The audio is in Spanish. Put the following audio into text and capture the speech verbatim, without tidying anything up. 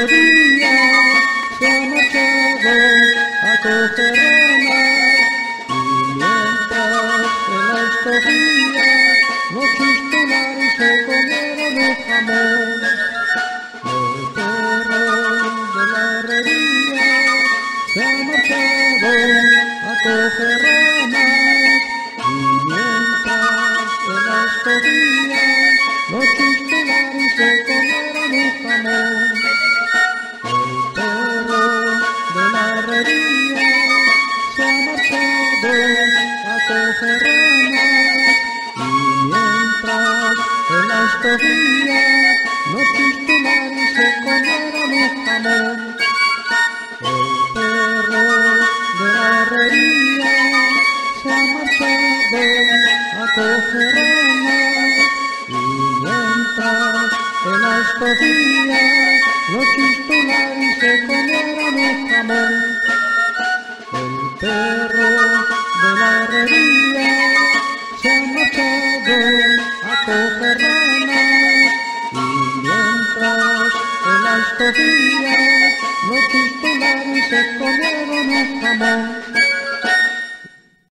herrería se ha marchado a coger ramas, y mientras en la escogía los chistulares se comieron el jamón. El perro de la herrería se ha marchado a coger ramas, y mientras en la escogía los chistulares se comieron el jamón. El perro de la herrería se ha marchado a coger ramas, y mientras en la escogía los chistulares se comieron el jamón. El perro de la herrería se ha marchado a coger ramas, y mientras en la escogía los chistulares se comieron el jamón. El perro de la herrería se ha marchado a coger ramas, y mientras en la escogía los chistulares se comieron el jamón.